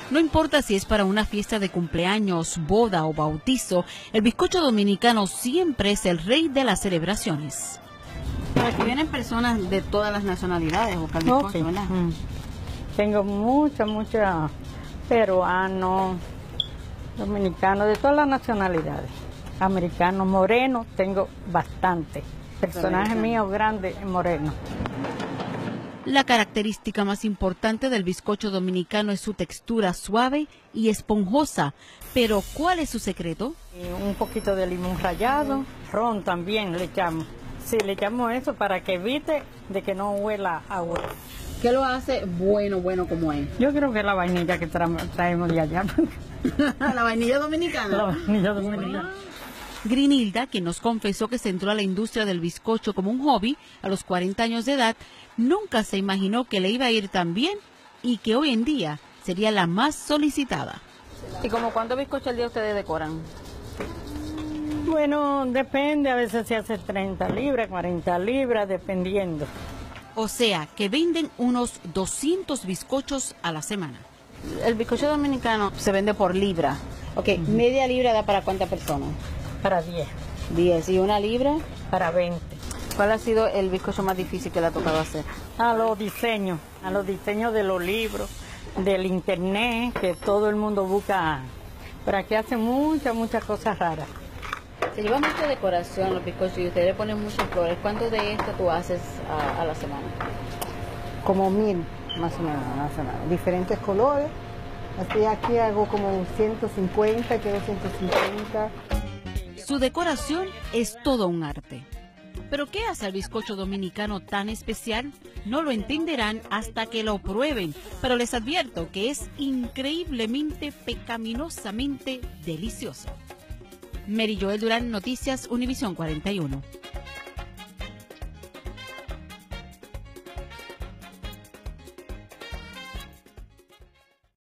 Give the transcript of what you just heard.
No importa si es para una fiesta de cumpleaños, boda o bautizo, el bizcocho dominicano siempre es el rey de las celebraciones. Aquí vienen personas de todas las nacionalidades a buscar bizcocho, Okay. ¿verdad? Tengo mucha peruanos, dominicanos, de todas las nacionalidades. Americanos, morenos, tengo bastante. Personajes míos grandes, morenos. La característica más importante del bizcocho dominicano es su textura suave y esponjosa. Pero, ¿cuál es su secreto? Y un poquito de limón rallado, ron también le echamos. Sí, le echamos eso para que evite de que no huela a agua. ¿Qué lo hace bueno como es? Yo creo que es la vainilla que traemos de allá. La vainilla dominicana. La vainilla dominicana. Grinilda, quien nos confesó que se entró a la industria del bizcocho como un hobby a los 40 años de edad, nunca se imaginó que le iba a ir tan bien y que hoy en día sería la más solicitada. ¿Y como cuántos bizcochos al día ustedes decoran? Bueno, depende, a veces se hace 30 libras, 40 libras, dependiendo. O sea, que venden unos 200 bizcochos a la semana. El bizcocho dominicano se vende por libra. Ok, media libra da para ¿cuántas personas? Para 10. 10. ¿Y una libra? Para 20. ¿Cuál ha sido el bizcocho más difícil que le ha tocado hacer? A los diseños de los libros, del internet, que todo el mundo busca. Pero aquí hacen muchas cosas raras. Se lleva mucha decoración los bizcochos y ustedes le ponen muchas flores. ¿Cuánto de esto tú haces a la semana? Como 1000 más o menos a la semana, diferentes colores. Así aquí hago como 150, que 250. Su decoración es todo un arte. ¿Pero qué hace al bizcocho dominicano tan especial? No lo entenderán hasta que lo prueben, pero les advierto que es increíblemente, pecaminosamente delicioso. Mary Joel Durán, Noticias Univisión 41.